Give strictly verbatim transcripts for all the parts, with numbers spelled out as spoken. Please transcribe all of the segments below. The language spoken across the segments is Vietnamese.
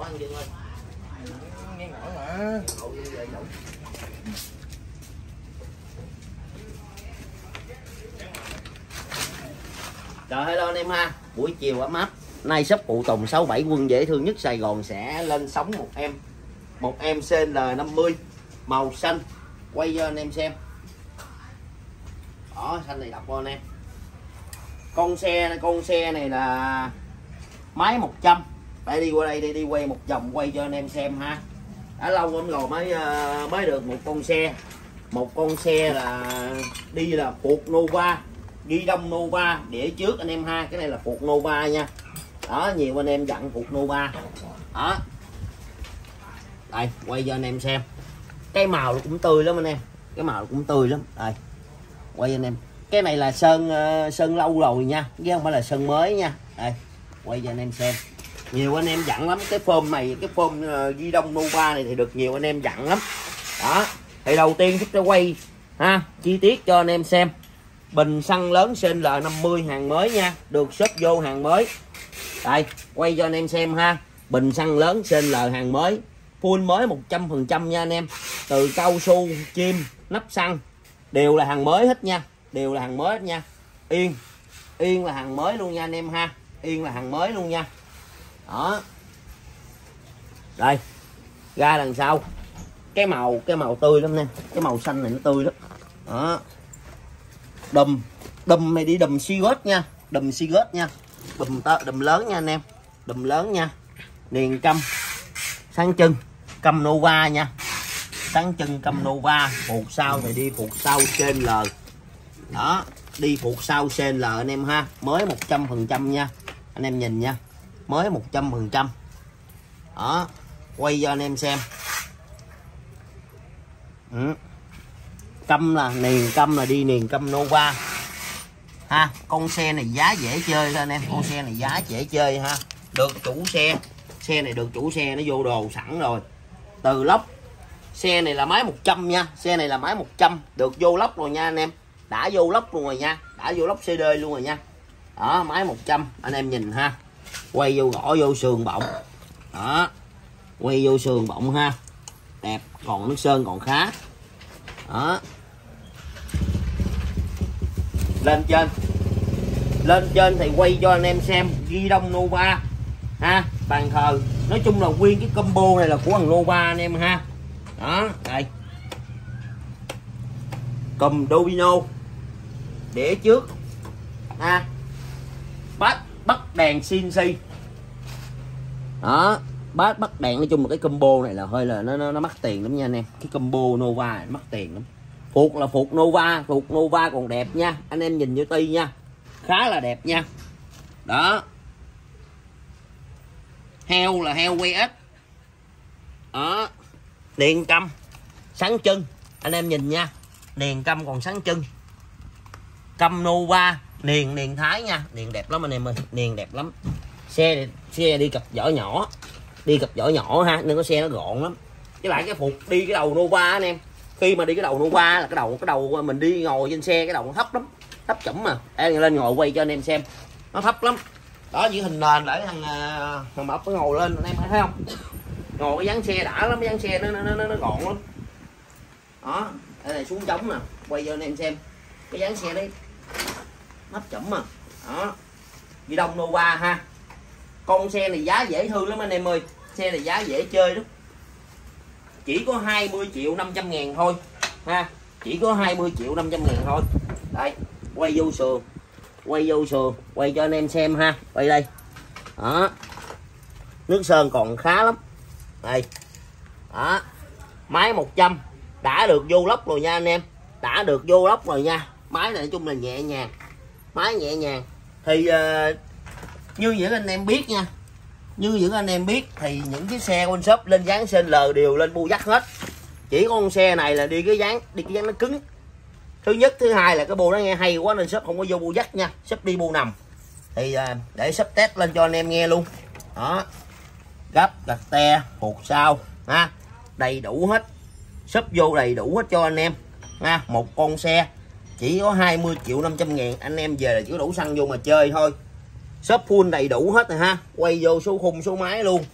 anh Dương ơi. Nghe ngỏ mà. Rồi hello anh em ha. Buổi chiều ấm áp. Nay shop Phụ Tùng sáu bảy quân dễ thương nhất Sài Gòn sẽ lên sóng một em. Một em xê en lờ năm mươi màu xanh. Quay cho anh em xem. Đó, xanh này đọc cho anh em. Con xe con xe này là máy một trăm. Phải đi qua đây đi đi quay một vòng quay cho anh em xem ha. Đã lâu lắm rồi mới mới được một con xe. Một con xe là đi là Phục Nova, ghi đông Nova để trước anh em ha. Cái này là Phục Nova nha. Đó, nhiều anh em dặn Phục Nova. Đó. Đây, quay cho anh em xem. Cái màu cũng tươi lắm anh em. Cái màu cũng tươi lắm. Đây. Quay anh em. Cái này là sơn sơn lâu rồi nha, chứ không phải là sơn mới nha. Đây, quay cho anh em xem. Nhiều anh em dặn lắm cái form này, cái form uh, ghi đông Nova này thì được nhiều anh em dặn lắm. Đó. Thì đầu tiên chúng ta quay ha, chi tiết cho anh em xem. Bình xăng lớn xê en lờ năm mươi hàng mới nha, được ship vô hàng mới. Đây, quay cho anh em xem ha. Bình xăng lớn xê en lờ hàng mới, full mới một trăm phần trăm nha anh em. Từ cao su, chim, nắp xăng đều là hàng mới hết nha, đều là hàng mới hết nha. Yên, Yên là hàng mới luôn nha anh em ha. Yên là hàng mới luôn nha. Đó. Đây, ra đằng sau. Cái màu cái màu tươi lắm nè, cái màu xanh này nó tươi lắm. Đó. Đùm, đùm này đi đùm Seagate nha, đùm Seagate nha. Đùm tơ, đùm lớn nha anh em. Đùm lớn nha. Niền căm sáng chân, căm Nova nha. Sáng chân căm Nova, phục sau thì đi phục sau xê en lờ. Đó, đi phục sau xê en lờ anh em ha, mới một trăm phần trăm nha. Anh em nhìn nha. Mới một trăm phần trăm. Đó, quay cho anh em xem. Ừ. Căm là niền căm là đi niền căm Nova ha. Con xe này giá dễ chơi thôi anh em. Con xe này giá dễ chơi ha. Được chủ xe, xe này được chủ xe nó vô đồ sẵn rồi. Từ lốc. Xe này là máy một trăm nha. Xe này là máy một trăm, được vô lốc rồi nha anh em. Đã vô lốc luôn rồi nha. Đã vô lốc xê đê luôn rồi nha. Đó, máy một trăm anh em nhìn ha. Quay vô gõ vô sườn bọng. Đó. Quay vô sườn bọng ha. Đẹp, còn nước sơn còn khá. Đó. Lên trên. Lên trên thì quay cho anh em xem ghi đông Nova ha, bàn thờ. Nói chung là nguyên cái combo này là của thằng Nova anh em ha. Đó, đây. Cầm domino. Để trước ha. Bắt bắt đèn xê en xê. Đó, bát bắt đèn. Nói chung là cái combo này là hơi là nó nó, nó mắc tiền lắm nha anh em. Cái combo Nova này mắc tiền lắm. Phục là phục Nova, phục Nova còn đẹp nha. Anh em nhìn vô ti nha. Khá là đẹp nha. Đó. Heo là heo quay ếch. Đó. Niền căm sáng chân. Anh em nhìn nha. Niền căm còn sáng chân. Căm Nova. Niền niền Thái nha. Niền đẹp lắm anh em ơi. Niền đẹp lắm. Xe xe đi cặp vỏ nhỏ. Đi cặp vỏ nhỏ ha. Nên có xe nó gọn lắm. Với lại cái phục đi cái đầu Nova anh em. Khi mà đi cái đầu Nova là cái đầu cái đầu mình đi ngồi trên xe cái đầu nó thấp lắm. Thấp chẩm mà. Em lên ngồi quay cho anh em xem. Nó thấp lắm. Đó, giữ hình nền để thằng thằng Mập nó ngồi lên anh em thấy không? Ngồi cái dáng xe đã lắm, cái dáng xe nó nó nó, nó gọn lắm. Đó, đây này xuống trống nè, quay cho anh em xem. Cái dáng xe đấy thấp chẩm mà. Đó. Ghi đông Nova ha. Con xe này giá dễ thương lắm anh em ơi. Xe này giá dễ chơi lắm. Chỉ có hai mươi triệu năm trăm ngàn thôi ha. Chỉ có hai mươi triệu năm trăm ngàn thôi. Đây, quay vô sườn. Quay vô sườn, quay cho anh em xem ha. Quay đây. Đó. Nước sơn còn khá lắm. Đây. Đó. Máy một trăm đã được vô lốc rồi nha anh em. Đã được vô lốc rồi nha. Máy này nói chung là nhẹ nhàng. Máy nhẹ nhàng. Thì uh, như những anh em biết nha. Như những anh em biết thì những cái xe con shop lên dáng xê en lờ đều lên bu dắt hết. Chỉ có con xe này là đi cái dáng đi cái dáng nó cứng. Thứ nhất, thứ hai là cái bô nó nghe hay quá nên shop không có vô bu dắt nha. Shop đi bu nằm. Thì uh, để shop test lên cho anh em nghe luôn. Đó. Gấp, gạt te, hột sau ha. Đầy đủ hết. Shop vô đầy đủ hết cho anh em ha. Một con xe chỉ có hai mươi triệu năm trăm ngàn. Anh em về là chỉ có đủ xăng vô mà chơi thôi. Shop full đầy đủ hết rồi ha. Quay vô số khung số máy luôn.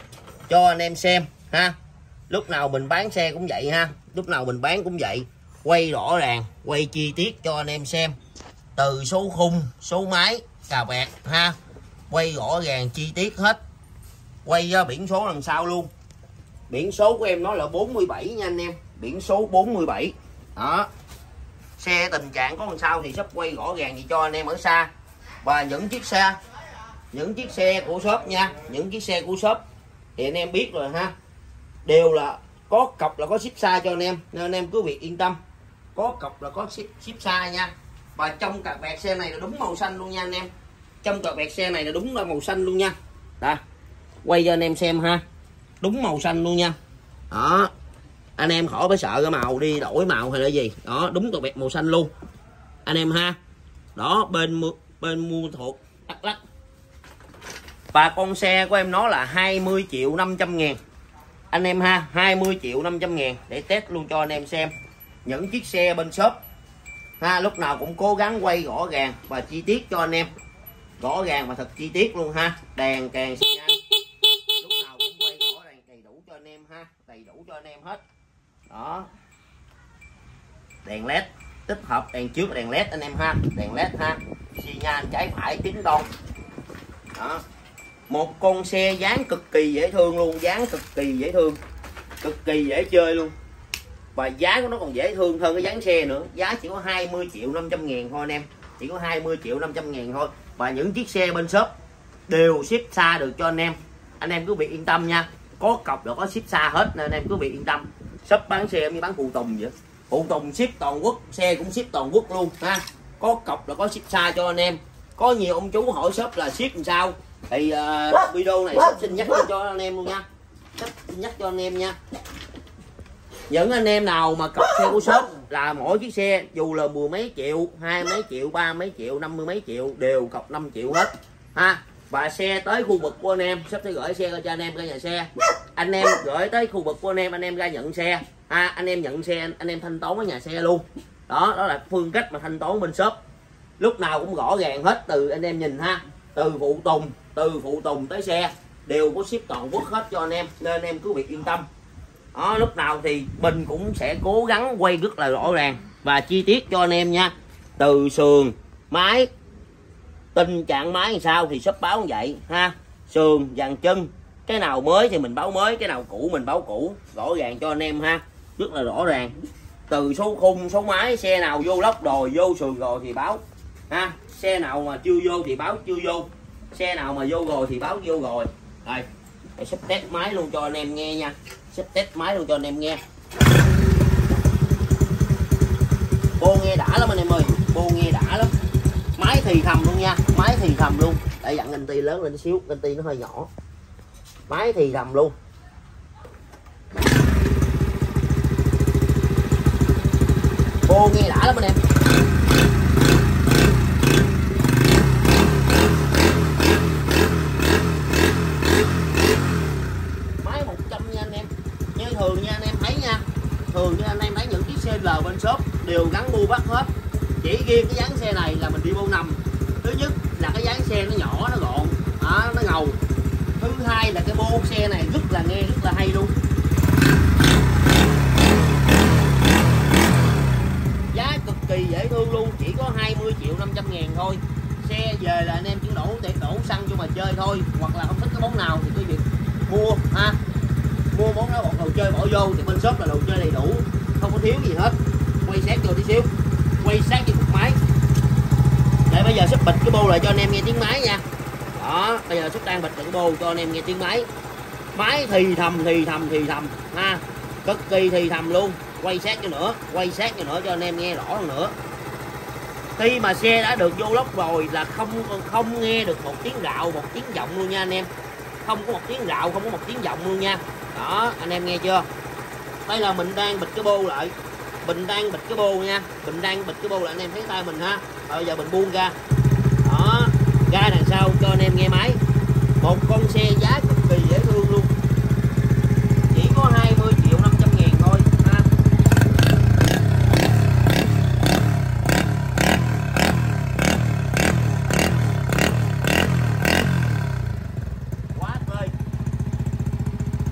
cho anh em xem ha. Lúc nào mình bán xe cũng vậy ha, lúc nào mình bán cũng vậy, quay rõ ràng, quay chi tiết cho anh em xem, từ số khung, số máy, cà vẹt ha, quay rõ ràng chi tiết hết, quay ra biển số đằng sau luôn. Biển số của em nó là bốn mươi bảy nha anh em, biển số bốn mươi bảy đó. Xe tình trạng có làm sao thì shop quay rõ ràng gì cho anh em ở xa. Và những chiếc xe những chiếc xe của shop nha, những chiếc xe của shop thì anh em biết rồi ha, đều là có cọc là có ship xa cho anh em, nên anh em cứ việc yên tâm, có cọc là có ship, ship xa nha. Và trong card vẹt xe này là đúng màu xanh luôn nha anh em, trong card vẹt xe này là đúng là màu xanh luôn nha. Đó, quay cho anh em xem ha, đúng màu xanh luôn nha. Đó, anh em khỏi phải sợ cái màu đi đổi màu hay là gì, đó đúng card vẹt màu xanh luôn anh em ha. Đó, bên bên mua thuộc Đắk Lắk. Và con xe của em nó là hai mươi triệu năm trăm ngàn anh em ha, hai mươi triệu năm trăm ngàn để test luôn cho anh em xem những chiếc xe bên shop ha. Lúc nào cũng cố gắng quay rõ ràng và chi tiết cho anh em, rõ ràng và thật chi tiết luôn ha. Đèn càng xi nhan lúc nào cũng quay rõ ràng đầy đủ cho anh em ha, đầy đủ cho anh em hết. Đó, đèn led tích hợp, đèn trước là đèn led anh em ha, đèn led ha, xi nhan trái phải tính đon. Đó, một con xe dáng cực kỳ dễ thương luôn, dáng cực kỳ dễ thương, cực kỳ dễ chơi luôn. Và giá của nó còn dễ thương hơn cái dáng xe nữa, giá chỉ có hai mươi triệu năm trăm ngàn thôi anh em, chỉ có hai mươi triệu năm trăm ngàn thôi. Và những chiếc xe bên shop đều ship xa được cho anh em, anh em cứ việc yên tâm nha, có cọc là có ship xa hết nên anh em cứ việc yên tâm. Shop bán xe như bán phụ tùng vậy, phụ tùng ship toàn quốc, xe cũng ship toàn quốc luôn ha, có cọc là có ship xa cho anh em. Có nhiều ông chú hỏi shop là ship làm sao thì uh, video này shop xin nhắc cho anh em luôn nha, shop xin nhắc cho anh em nha. Những anh em nào mà cọc xe của shop là mỗi chiếc xe dù là mười mấy triệu, hai mấy triệu, ba mấy triệu, năm mươi mấy triệu đều cọc năm triệu hết ha. Và xe tới khu vực của anh em, shop sẽ gửi xe cho anh em ra nhà xe, anh em gửi tới khu vực của anh em, anh em ra nhận xe ha, anh em nhận xe anh em thanh toán ở nhà xe luôn. Đó, đó là phương cách mà thanh toán bên shop, lúc nào cũng rõ ràng hết, từ anh em nhìn ha, từ phụ tùng từ phụ tùng tới xe đều có ship toàn quốc hết cho anh em, nên anh em cứ việc yên tâm. Đó, lúc nào thì mình cũng sẽ cố gắng quay rất là rõ ràng và chi tiết cho anh em nha, từ sườn máy, tình trạng máy làm sao thì shop báo như vậy ha, sườn dàn chân, cái nào mới thì mình báo mới, cái nào cũ mình báo cũ, rõ ràng cho anh em ha, rất là rõ ràng. Từ số khung, số máy, xe nào vô lốc đồi, vô sườn rồi thì báo ha, xe nào mà chưa vô thì báo chưa vô, xe nào mà vô rồi thì báo vô rồi. Rồi, để sắp test máy luôn cho anh em nghe nha, sắp test máy luôn cho anh em nghe. Bô nghe đã lắm anh em ơi, bô nghe đã lắm, máy thì thầm luôn nha, máy thì thầm luôn. Để dặn anh ti lớn lên xíu, anh ti nó hơi nhỏ, máy thì thầm luôn. Bô nghe đã lắm anh em. Máy một trăm nha anh em. Như thường nha anh em thấy nha, thường như anh em thấy những chiếc xe L bên shop đều gắn bu bắt hết. Chỉ riêng cái dáng xe này là mình đi bu nằm. Thứ nhất là cái dáng xe nó nhỏ, nó gọn, đó, nó ngầu. Thứ hai là cái bô xe này rất là nghe rất là hay luôn. Giá cực kỳ dễ thương luôn, chỉ có hai mươi triệu năm trăm ngàn thôi. Xe về là anh em chỉ đổ để đổ xăng cho mà chơi thôi, hoặc là không thích cái món nào thì cứ việc mua ha, mua món đó bọn đồ chơi bỏ vô thì bên shop là đồ chơi đầy đủ, không có thiếu gì hết. Quay sát vô tí xíu, quay sát vô cục máy. Để bây giờ shop bịch cái bô lại cho anh em nghe tiếng máy nha. Đó, bây giờ shop đang bịch lại cái bô cho anh em nghe tiếng máy. Máy thì thầm thì thầm thì thầm ha, cực kỳ thì thầm luôn. Quay sát cho nữa, quay sát cho nữa cho anh em nghe rõ hơn nữa. Khi mà xe đã được vô lốc rồi là không không nghe được một tiếng rạo, một tiếng vọng luôn nha anh em. Không có một tiếng rạo, không có một tiếng vọng luôn nha. Đó, anh em nghe chưa? Đây là mình đang bịch cái bô lại, mình đang bịch cái bô nha, mình đang bịch cái bô lại anh em thấy tay mình ha. Rồi bây giờ mình buông ra. Đó, ra đằng sau cho anh em nghe máy. Một con xe giá cực kỳ dễ thương luôn, chỉ có hai mươi triệu năm trăm ngàn thôi ha. Quá tươi.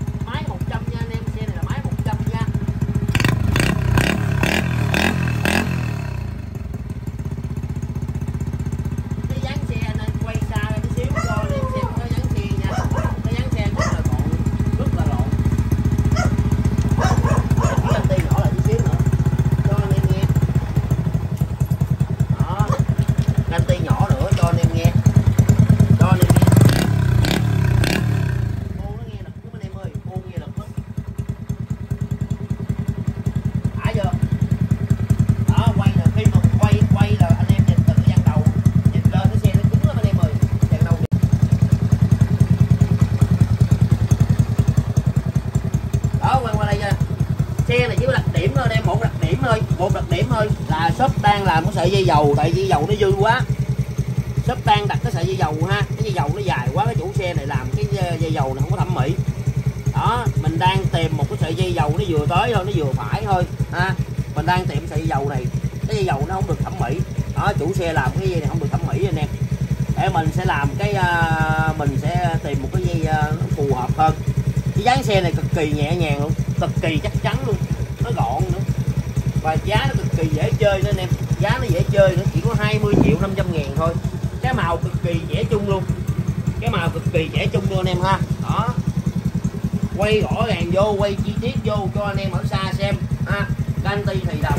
điểm thôi anh em, một đặc điểm thôi, một đặc điểm thôi là shop đang làm cái sợi dây dầu, tại dây dầu nó dư quá. Shop đang đặt cái sợi dây dầu ha, cái dây dầu nó dài quá, cái chủ xe này làm cái dây dầu này không có thẩm mỹ. Đó, mình đang tìm một cái sợi dây dầu nó vừa tới thôi, nó vừa phải thôi ha. Mình đang tìm sợi dây dầu này, cái dây dầu nó không được thẩm mỹ. Đó, chủ xe làm cái dây này không được thẩm mỹ anh em. Để mình sẽ làm cái uh, mình sẽ tìm một cái dây uh, nó phù hợp hơn. Cái dáng xe này cực kỳ nhẹ nhàng luôn, cực kỳ chắc chắn luôn, nó gọn nữa. Và giá nó cực kỳ dễ chơi nữa anh em, giá nó dễ chơi nữa, chỉ có hai mươi triệu năm trăm ngàn thôi. Cái màu cực kỳ trẻ trung luôn, cái màu cực kỳ trẻ trung luôn anh em ha. Đó, quay rõ ràng vô, quay chi tiết vô cho anh em ở xa xem ha. Canti thì đồng.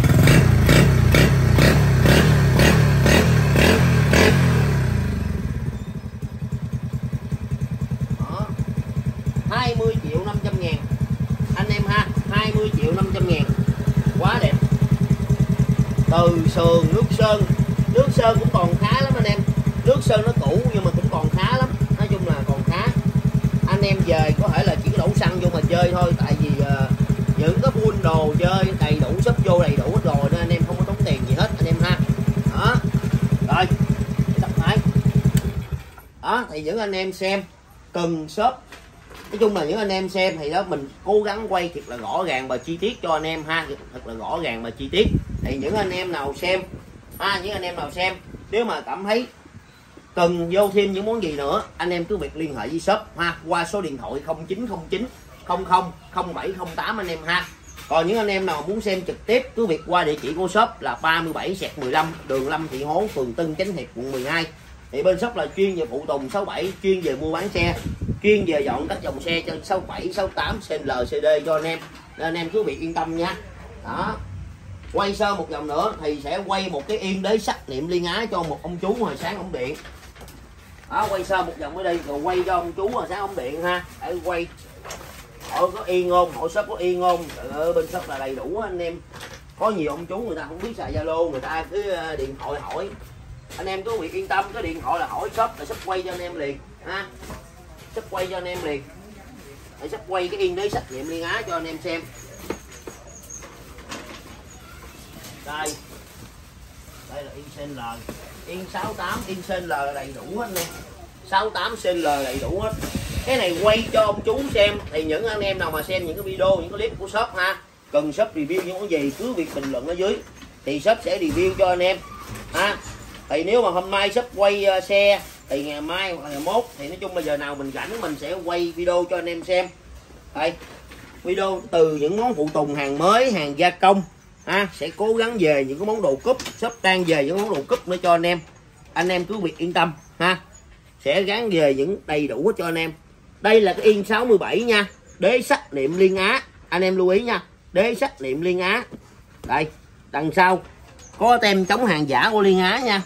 Đó, hai mươi triệu năm trăm ngàn anh em ha, hai mươi triệu năm trăm ngàn, quá đẹp. Từ sườn nước sơn, nước sơn cũng còn khá lắm anh em, nước sơn nó cũ nhưng mà cũng còn khá lắm, nói chung là còn khá. Anh em về có thể là chỉ đổ xăng vô mà chơi thôi, tại vì uh, những cái full đồ chơi đầy đủ, shop vô đầy đủ hết rồi nên anh em không có tốn tiền gì hết anh em ha. Đó, rồi sắp máy. Đó thì những anh em xem cần shop, nói chung là những anh em xem thì đó mình cố gắng quay thật là rõ ràng và chi tiết cho anh em ha, thật là rõ ràng và chi tiết. Thì những anh em nào xem ha, những anh em nào xem nếu mà cảm thấy cần vô thêm những món gì nữa, anh em cứ việc liên hệ với shop ha, qua số điện thoại không chín không chín không không không bảy không tám anh em ha. Còn những anh em nào muốn xem trực tiếp cứ việc qua địa chỉ của shop là ba mươi bảy mười lăm đường Lâm Thị Hố, phường Tân Chánh Hiệp, quận mười hai. Thì bên shop là chuyên về phụ tùng sáu bảy, chuyên về mua bán xe, chuyên về dọn các dòng xe trên sáu bảy, sáu tám, xê en lờ, xê đê cho anh em. Nên anh em cứ việc yên tâm nha. Đó, quay sơ một vòng nữa thì sẽ quay một cái yên đế sắt niệm liên ái cho một ông chú hồi sáng ống điện. Đó, quay sơ một vòng mới đi rồi quay cho ông chú hồi sáng ống điện ha, để quay họ có yên không, họ shop có yên không. Ở bên shop là đầy đủ anh em. Có nhiều ông chú người ta không biết xài Zalo, người ta cứ điện thoại hỏi, anh em cứ việc yên tâm, cái điện thoại là hỏi shop là shop quay cho anh em liền ha, shop quay cho anh em liền, để shop quay cái yên đế sắt niệm liên ái cho anh em xem. Đây, đây là yên xê en lờ, yên sáu tám, yên xê en lờ đầy đủ hết nè, sáu tám xê en lờ đầy đủ hết. Cái này quay cho ông chú xem, thì những anh em nào mà xem những cái video, những cái clip của shop ha, cần shop review những cái gì cứ việc bình luận ở dưới thì shop sẽ review cho anh em ha. Thì nếu mà hôm nay shop quay uh, xe thì ngày mai hoặc ngày mốt thì nói chung bây giờ nào mình rảnh mình sẽ quay video cho anh em xem. Đây, video từ những món phụ tùng hàng mới, hàng gia công ha, sẽ cố gắng về những cái món đồ cúp, shop đang về những món đồ cúp nữa cho anh em. Anh em cứ việc yên tâm ha, sẽ gắn về những đầy đủ cho anh em. Đây là cái yên sáu mươi bảy nha, đế sắt niệm liên á, anh em lưu ý nha, đế sắt niệm liên á. Đây, đằng sau có tem chống hàng giả của Liên Á nha.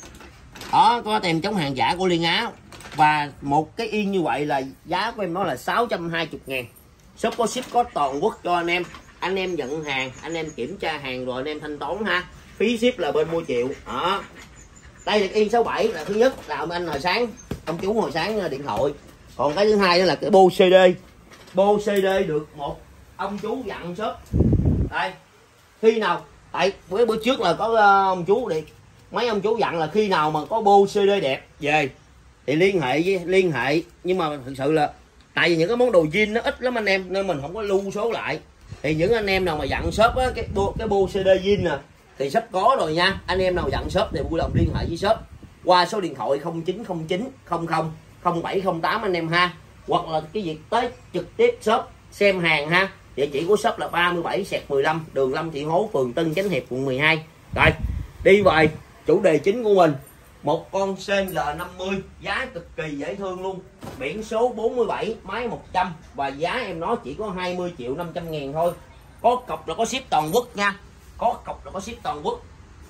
Đó, có tem chống hàng giả của Liên Á. Và một cái yên như vậy là giá của em nó là sáu trăm hai mươi ngàn. Shop có ship có toàn quốc cho anh em. Anh em nhận hàng, anh em kiểm tra hàng rồi anh em thanh toán ha. Phí ship là bên mua chịu. Đó, đây là cái yên sáu bảy là thứ nhất là ông anh hồi sáng, ông chú hồi sáng điện thoại. Còn cái thứ hai đó là cái bô xê đê. Bô xê đê được một ông chú dặn shop. Đây, khi nào tại bữa bữa trước là có uh, ông chú đi, mấy ông chú dặn là khi nào mà có bô xê đê đẹp về thì liên hệ với liên hệ, nhưng mà thực sự là tại vì những cái món đồ zin nó ít lắm anh em nên mình không có lưu số lại. Thì những anh em nào mà dặn shop á, cái bô cái bô xê đê zin nè thì shop có rồi nha. Anh em nào dặn shop thì vui lòng liên hệ với shop qua số điện thoại không chín không chín không không không bảy không tám anh em ha, hoặc là cái việc tới trực tiếp shop xem hàng ha. Địa chỉ của shop là ba mươi bảy mười lăm đường Lâm Thị Hố, phường Tân Chánh Hiệp, quận mười hai. Rồi, đi về chủ đề chính của mình. Một con xê en lờ năm mươi giá cực kỳ dễ thương luôn. Biển số bốn mươi bảy, máy một trăm và giá em nó chỉ có hai mươi triệu năm trăm ngàn thôi. Có cọc là có ship toàn quốc nha. Có cọc là có ship toàn quốc.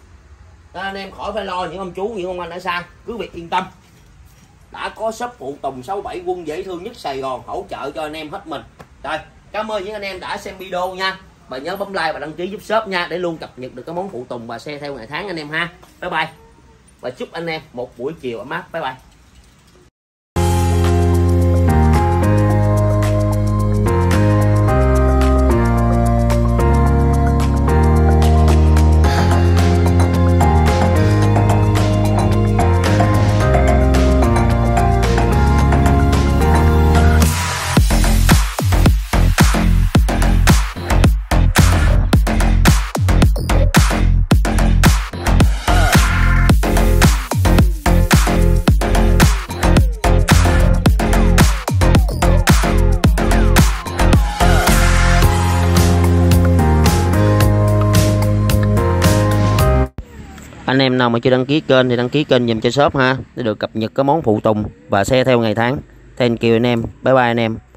Nên anh em khỏi phải lo những ông chú, những ông anh ở xa, cứ việc yên tâm. Đã có shop phụ tùng sáu bảy quân dễ thương nhất Sài Gòn hỗ trợ cho anh em hết mình. Rồi, cảm ơn những anh em đã xem video nha. Và nhớ bấm like và đăng ký giúp shop nha, để luôn cập nhật được các món phụ tùng và xe theo ngày tháng anh em ha. Bye bye. Và chúc anh em một buổi chiều ấm áp. Bye bye. Anh em nào mà chưa đăng ký kênh thì đăng ký kênh dùm cho shop ha, để được cập nhật các món phụ tùng và xe theo ngày tháng. Thank you anh em, bye bye anh em.